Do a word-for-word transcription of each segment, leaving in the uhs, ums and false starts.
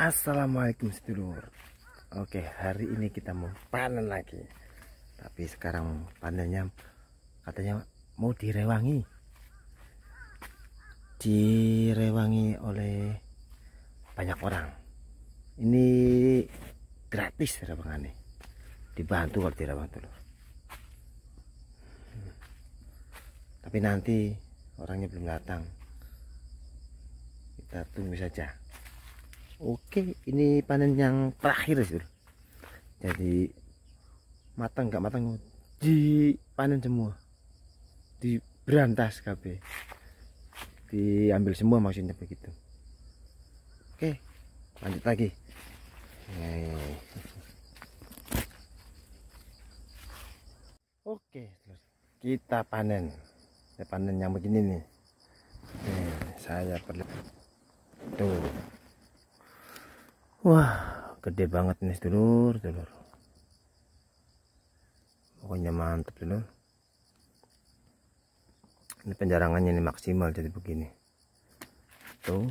Assalamualaikum sedulur. Oke, hari ini kita mau panen lagi. Tapi sekarang panennya katanya mau direwangi. Direwangi oleh banyak orang. Ini gratis rewangannya. Dibantu kalau direwang dulu. Tapi nanti orangnya belum datang. Kita tunggu saja. Oke, ini panen yang terakhir sih. Jadi matang nggak matang dipanen semua, diberantas kabeh, diambil semua maksudnya begitu. Oke, lanjut lagi. Oke, kita panen. Saya panen yang begini nih. Nih, saya perlu tuh. Wah, gede banget nih sedulur, sedulur. Pokoknya mantap sedulur. Ini penjarangannya ini maksimal jadi begini. Tuh.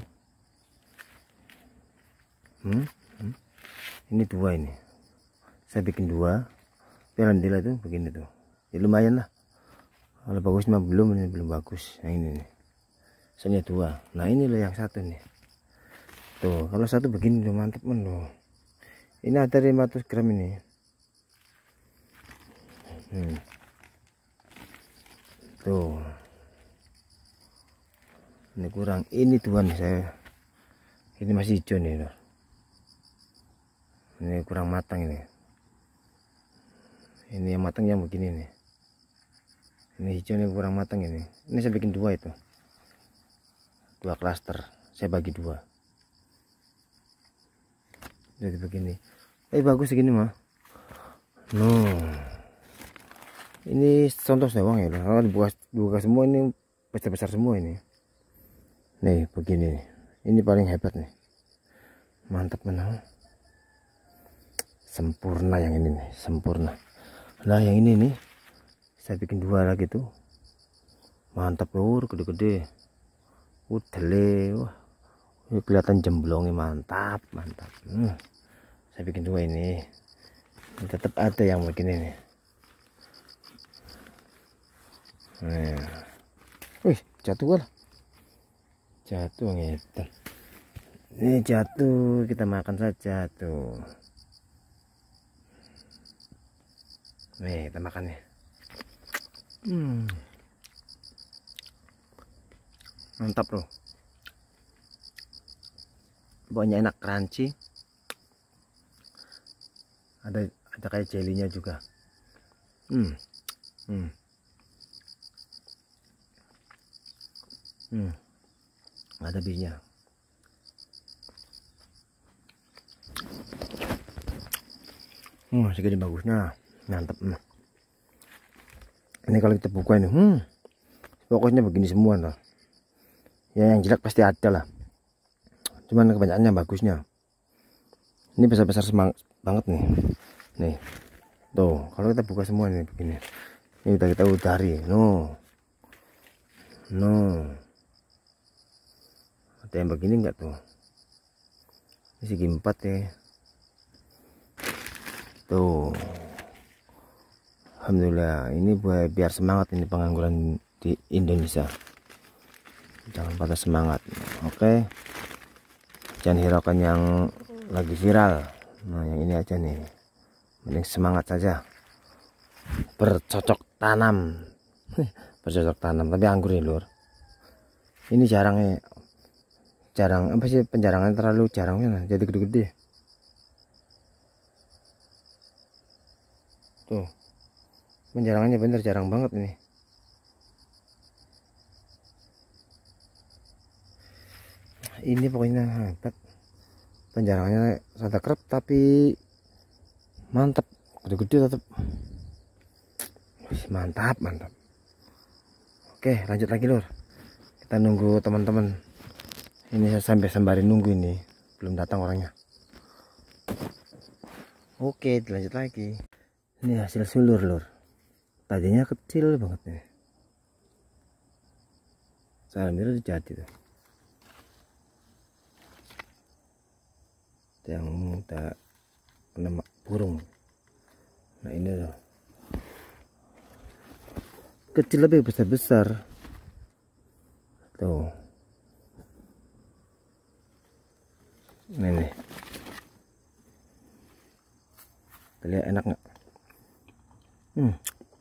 Hmm, hmm. Ini dua ini. Saya bikin dua. Pirandila tuh begini tuh. Ya lumayan lah. Kalau bagus mah belum, ini belum bagus. Nah ini nih. Soalnya dua. Nah ini loh yang satu nih. Tuh, kalau satu begini loh, mantap men loh. Ini ada lima ratus gram ini. Hmm. Tuh. Ini kurang, ini dua nih saya. Ini masih hijau nih loh. Ini kurang matang ini. Ini yang matang yang begini nih. Ini hijau ini kurang matang ini. Ini saya bikin dua itu. Dua klaster. Saya bagi dua. Jadi begini, eh bagus segini mah. No, ini contoh doang ya. Kalau dibuka buka semua ini besar besar semua ini. Nih begini, ini paling hebat nih. Mantap menang. Sempurna yang ini nih, sempurna. Nah yang ini nih, saya bikin dua lagi tuh. Mantap lur, gede-gede. Udah wah. Ini kelihatan jemblongnya mantap, mantap. Hmm. Saya bikin dua ini. Ini tetap ada yang begini nih. Nah. Wih, jatuh lah. Jatuh gitu. Ini jatuh, kita makan saja tuh. Nih, kita makan nih. Hmm. Mantap loh. Pokoknya enak, crunchy. Ada ada kayak jelinya juga. Hmm. Hmm. Hmm. Ada bisnya. Hmm, segini bagusnya. Mantap. Hmm. Ini kalau kita buka ini, hmm. Pokoknya begini semua lah. Ya yang jelek pasti ada lah. Cuman kebanyakannya bagusnya. Ini besar-besar semangat banget nih. Nih. Tuh, kalau kita buka semua nih begini. Ini udah kita udari. No. No. Ada yang begini enggak tuh? Ini segi empat ya. Tuh. Alhamdulillah, ini buat biar semangat ini pengangguran di Indonesia. Jangan patah semangat. Oke. Jangan hiraukan yang lagi viral. Nah yang ini aja nih, mending semangat saja. Bercocok tanam. Bercocok tanam, tapi anggur ya lur. Ini jarangnya, jarang apa sih, penjarangan terlalu jarangnya, jadi gede-gede. Tuh, penjarangannya bener jarang banget ini. Ini pokoknya hebat. Penjarangannya rada kerap tapi mantap, gede-gede tetap. Mantap, mantap. Oke, lanjut lagi lur. Kita nunggu teman-teman. Ini saya sampai sembari nunggu ini, belum datang orangnya. Oke, lanjut lagi. Ini hasil sulur lur. Tadinya kecil banget nih. Saya ambil jadi tuh. yang tak kena burung. Nah ini loh, kecil lebih besar besar tuh. Ini nih, lihat enak nggak? Hmm.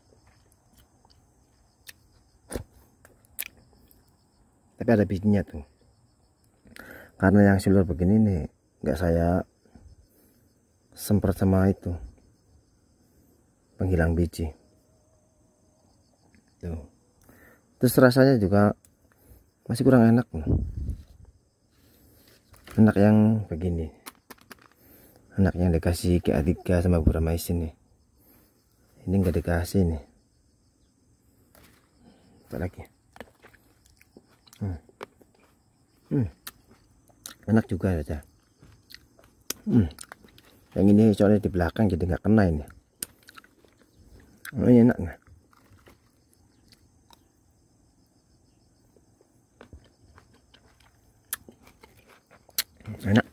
Tapi ada bijinya tuh. Karena yang silver begini nih nggak saya semprot sama itu penghilang biji tuh. Terus rasanya juga masih kurang enak loh. Enak yang begini, enak yang dikasih K A tiga sama Burmaisin nih. Ini nggak dikasih nih. Apa lagi? Hmm. Hmm. Enak juga aja. Hmm. Yang ini soalnya di belakang jadi nggak kena ini. Oh, ini enak nggak? Enak.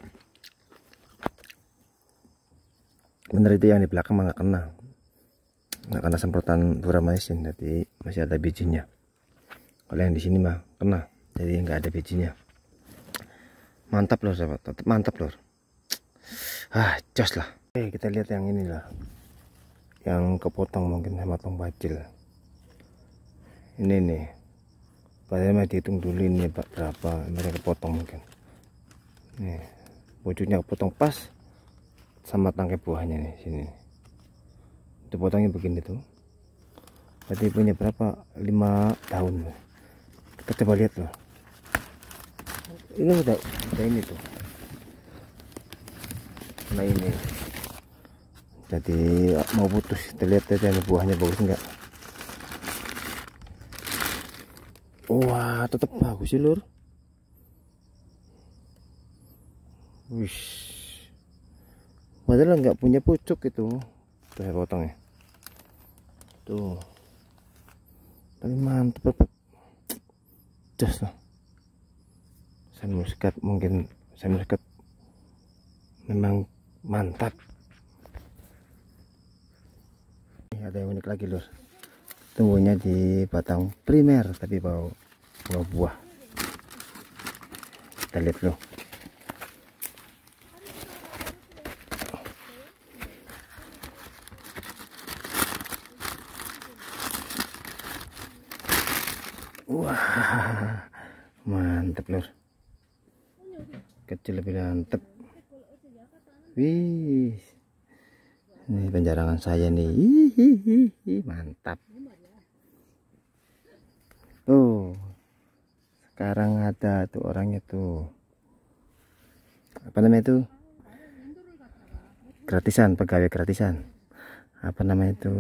Bener itu yang di belakang mah nggak kena. Nggak kena semprotan Burmaisin, jadi masih ada bijinya. Kalau yang di sini mah kena, jadi nggak ada bijinya. Mantap lor sahabat, tetap mantap lor. Ah, jos lah. Oke, kita lihat yang ini lah, yang kepotong mungkin sama pembacil. Ini nih, padahal mah dihitung dulu ini berapa mereka kepotong mungkin. Nih, wujudnya kepotong pas sama tangkai buahnya nih sini. Itu potongnya begini tuh. Berarti punya berapa? lima tahun. Kita coba lihat loh. Ini udah, udah ini tuh. Nah ini. Jadi mau putus. Kita lihat aja nih buahnya bagus enggak. Wah, tetap bagus sih lur. Wish. Padahal nggak punya pucuk itu. Tuh saya potong ya. Tuh. Tapi mantap. Jos lah. Saya muskat mungkin saya muskat memang mantap. Ini ada yang unik lagi lur. Tumbuhnya di batang primer tapi bau bau buah. Kita lihat loh. Wah, mantep lur. Kecil lebih mantep. Wih, ini penjarangan saya nih. Hihihi, mantap. Tuh, sekarang ada tuh orangnya tuh. Apa namanya itu? Gratisan, pegawai gratisan. Apa namanya itu?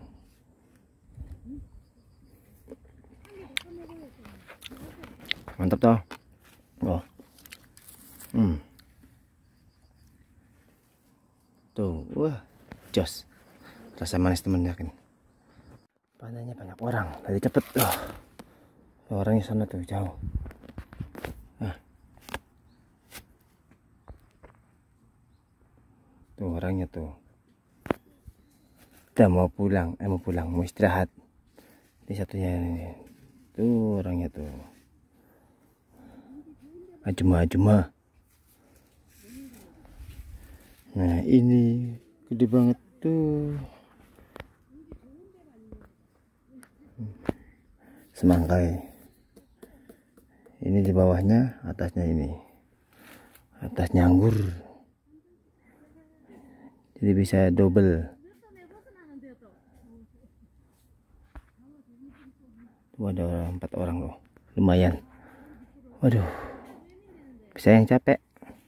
Mantap toh. Oh. Hmm. Tuh, wah, jos. Rasa manis temen yakin. Panennya banyak orang, tadi cepet. Oh. Orangnya sana tuh jauh. Ah. Tuh orangnya tuh. Udah mau pulang, eh mau pulang, mau istirahat. Ini satunya ini. Tuh orangnya tuh. Ajuma-ajuma. Nah ini gede banget tuh. Semangkai. Ini di bawahnya, atasnya ini. Atasnya anggur. Jadi bisa double. Tuh ada empat orang loh. Lumayan. Waduh. Bisa yang capek.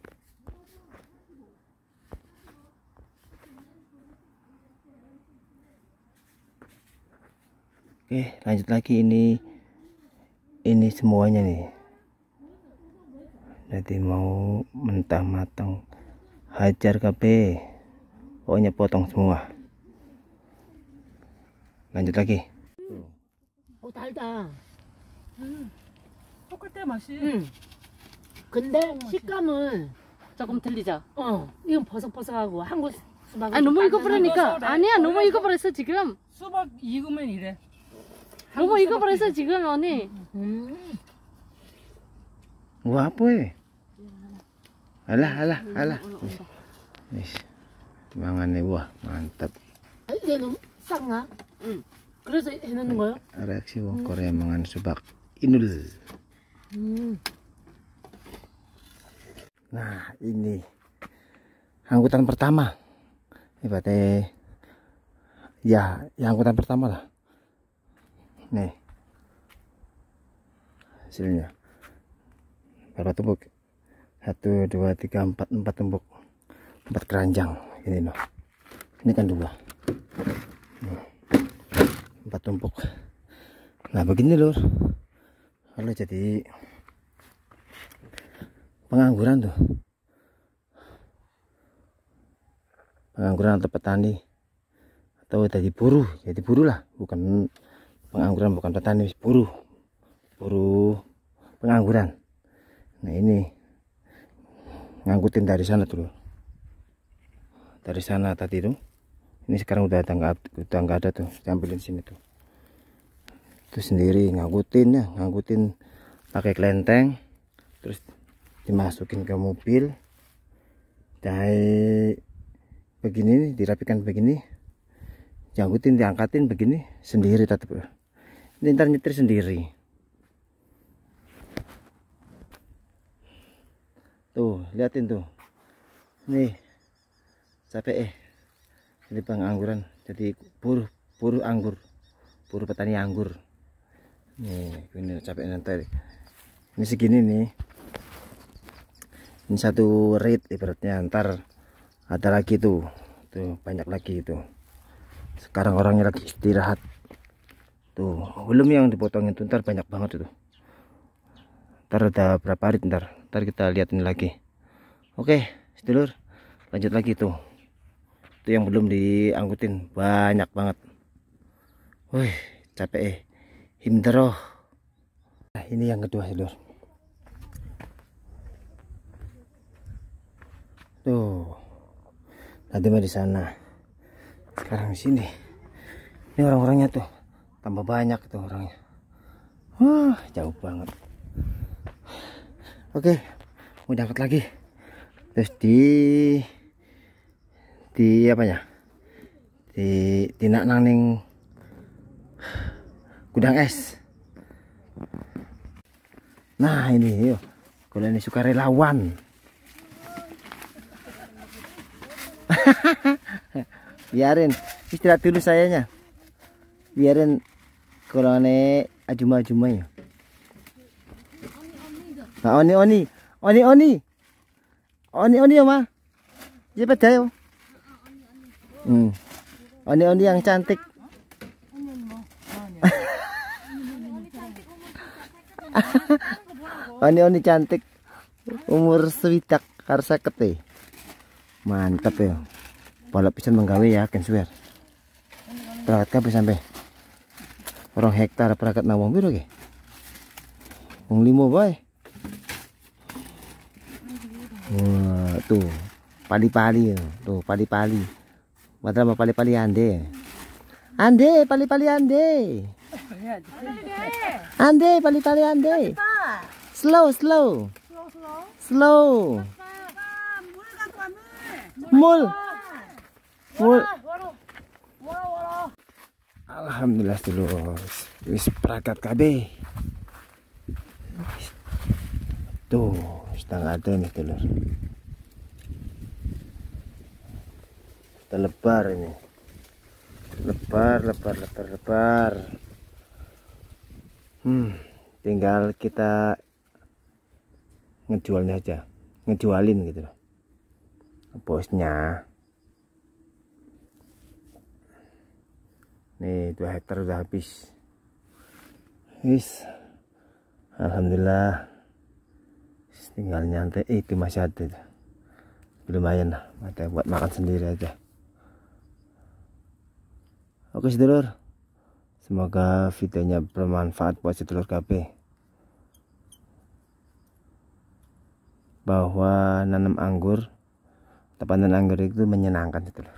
Oke, lanjut lagi ini. Ini semuanya nih. Jadi mau mentah matang, hajar kabeh. Pokoknya potong semua. Lanjut lagi. 어, 달다. 음, 똑같아 맛이. 응. 근데 식감은 조금 틀리죠? 어, 이건 버석버석하고 한국 수박은 아, 너무 좀 익어버리니까. 그래. 아니야, 너무 익어버렸어, 지금. 수박 익으면 이래. 너무 익어버렸어, 지금, 언니. 음. Wah, apa ya? Alah, alah, alah. Nis, mangannya wah mantap. 아, 얘는 쌍나? 응. 그래서 해놓는 거요? Reaksi wong Korea mangan subak inul. 음. Nah, ini angkutan pertama. Ini berarti ya, ya angkutan pertama lah. Nih hasilnya berapa tumpuk? Satu, dua, tiga, empat, empat tumpuk, empat keranjang. Ini loh. Ini kan dua, empat tumpuk. Nah begini lur, kalau jadi pengangguran tuh, pengangguran atau petani atau jadi buruh, jadi buruh lah, bukan pengangguran, bukan petani, buruh, buruh pengangguran. Nah ini ngangkutin dari sana tuh, dari sana tadi tuh, ini sekarang udah nggak udah nggak ada tuh, ambilin sini tuh, itu sendiri ngangkutin ya, ngangkutin pakai kelenteng, terus dimasukin ke mobil, dari begini dirapikan begini, ngangkutin diangkatin begini sendiri tetap. Ini ntar nyetir sendiri. Tuh, liatin tuh. Nih. Capek eh. Ini pengangguran, jadi buruh, buruh anggur. Buruh petani anggur. Nih, ini capek nanti. Ini segini nih. Ini satu rit ibaratnya, ntar ada lagi tuh. Tuh, banyak lagi itu. Sekarang orangnya lagi istirahat. Tuh, belum yang dipotongin tuh, ntar banyak banget itu. Ntar ada berapa hari ntar, ntar kita lihat ini lagi. Oke, sedulur, lanjut lagi tuh. Itu yang belum diangkutin, banyak banget. Wih, capek eh. Himdero. Nah, ini yang kedua sedulur. Tuh, tadi mah di sana, sekarang di sini. Ini orang-orangnya tuh, tambah banyak tuh orangnya. Wah, jauh banget. Oke, mau diangkat lagi. Terus di di apa ya? Di tinak nang gudang es. Nah ini yuk, kalau ini sukarelawan. Biarin istirahat dulu sayanya. Biarin kalau ini ajuma-ajuma ya. Nah, oni oni oni oni oni oni ya mah, siapa dah? Hmm, oni oni yang cantik. Oni oni cantik, umur swidak karsa kete, mantap ya. Balap pisan menggawe ya, kan swear. Perangkat kabeh sampai orang hektar perangkat nawang biru ke? Wong limo bae. Wah, tuh pali-pali tuh, pali-pali. Mata apa pali-pali ande. Ande, pali-pali ande. Ande, pali-pali ande. Slow, slow. Slow. Mul. Mul. Alhamdulillah dulu. Wis perangkat kabeh. Tuh, setengah ada nih telur. Kita lebar ini. Lebar, lebar, lebar, lebar. Hmm, tinggal kita ngejualnya aja, ngejualin gitu loh. Bosnya. Nih, dua hektar udah habis. Wis. Alhamdulillah. Tinggal nyantai, eh, itu masih ada, lumayan lah, ada buat makan sendiri aja. Oke sedulur, semoga videonya bermanfaat buat sedulur K B. bahwa nanam anggur atau panen anggur itu menyenangkan, sedulur.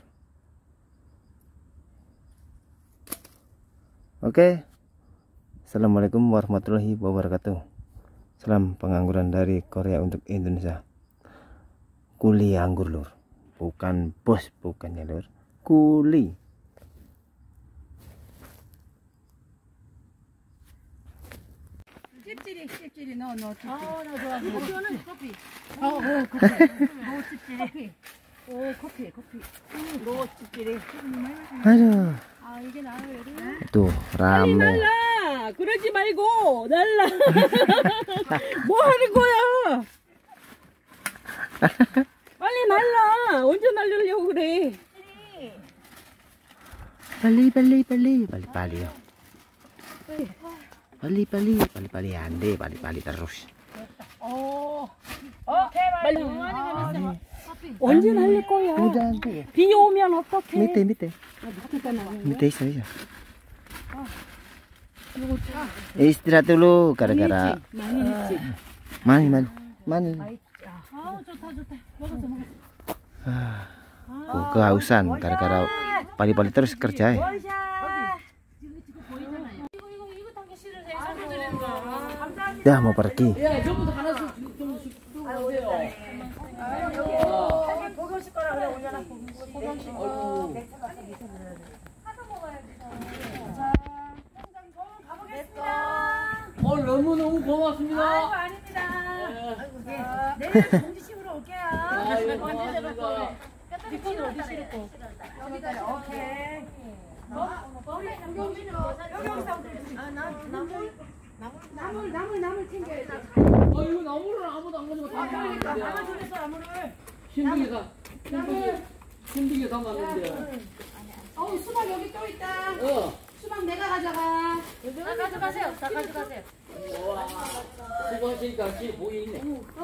Oke, assalamualaikum warahmatullahi wabarakatuh. Salam pengangguran dari Korea untuk Indonesia. Kuli anggur, lur, bukan bos, bukan ya, lur, kuli. 찝찝이 찝찝이 넣어 넣어 찝찝이. 아, 나 좋아. 이거는 커피. 어, 어 커피. 넣어 찝찝이. 오 커피 커피. 넣어 찝찝이. Aduh, 아 이게 나아요. tuh rame. 날라 그러지 말고 날라. 뭐 하는 거야? 빨리 날라. 언제 날리려고 그래? Bali, bali, bali, bali, bali ya. Bali, bali, bali, bali, ande, bali, bali terus. 어. 빨리. 언제 날릴 거야? Udah, ande. 비 오면 어떡해? Mite, mite, mite isa, isa. Istirahat dulu, gara-gara 많이 했지. mani, mani, mani. 아, 좋다, 좋다. 먹었어, 먹었어. Oh, kehausan gara-gara pali-pali terus kerja ya. 이거, 이거, 이거 담기 싫으세요? 선물 드리는 거. 감사합니다. Dah mau pergi. 야, 저부터 하나씩 좀 주고 가세요. 보고 싶 거라 그래, 올려놔. 어, 너무너무 고맙습니다. 아이고, 아닙니다. 내일 공지식으로 올게요. 아이고, 고맙습니다. 니꺼는 어디 싫고? 오케이. 어, 이거 나무를 아무도 안 가져가. 다 담았는데. 힘들게, 힘들게, 힘들게 담았는데. 어, 수박 여기 또 있다. 어. 수박 내가 가져가. 다 가져가세요. 다 가져가세요. 와, 수고하시니까 뒤에 보이네.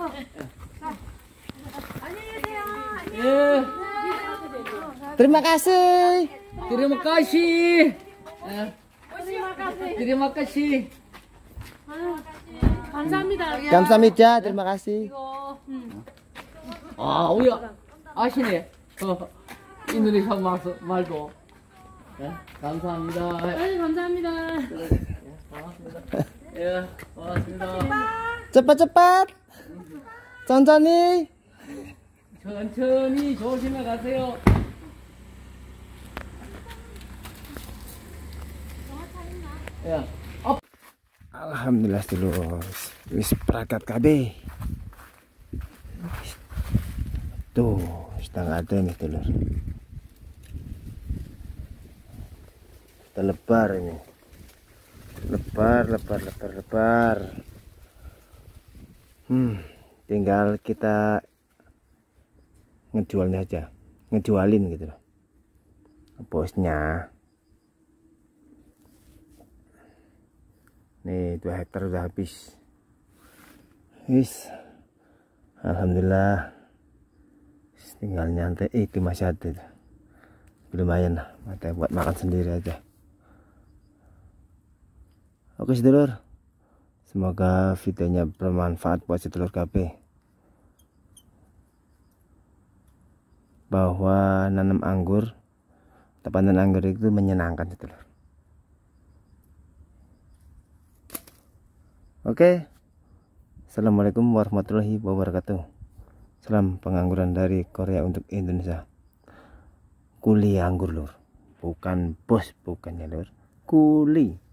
안녕히 계세요. 예. Terima kasih. Terima kasih. Eh, Terima kasih. 감사합니다. Kamsahamnida, terima kasih. 아, 우야 아시네. 어, 인도네시아 말, 말도. 예, 감사합니다. 네, 감사합니다. 고맙습니다. 예, 고맙습니다. Cepat-cepat. 천천히. 천천히 조심해 가세요. 야, 업. Alhamdulillah, sedulur. Wis berangkat kabeh. Tuh, setengah ada nih, telur. Kita lebar ini. Lebar, lebar, lebar, lebar. Hmm, tinggal kita ngejualnya aja. Ngejualin gitu loh. Bosnya. Nih, dua hektar udah habis. Wis. Alhamdulillah. Tinggal nyantai, eh, itu masih ada tuh. Lumayan lah, mata buat makan sendiri aja. Oke sedulur, semoga videonya bermanfaat buat sedulur K P. Bahwa nanam anggur atau panen anggur itu menyenangkan, sedulur. Oke, assalamualaikum warahmatullahi wabarakatuh. Salam pengangguran dari Korea untuk Indonesia. Kuli anggur, lur, bukan bos, bukan ya, lur, kuli.